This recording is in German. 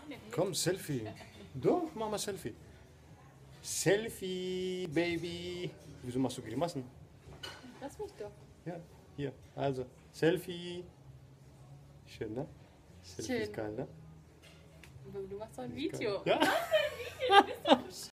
machen den nicht. Komm, Selfie. Doch, mach mal Selfie. Selfie, Baby. Wieso machst du Grimassen? Lass mich doch. Ja, hier. Also, Selfie. Schön, ne? Selfie Schön. ist geil, ne? Du machst doch ein Video. Ja. Du machst ein Video, du bist doch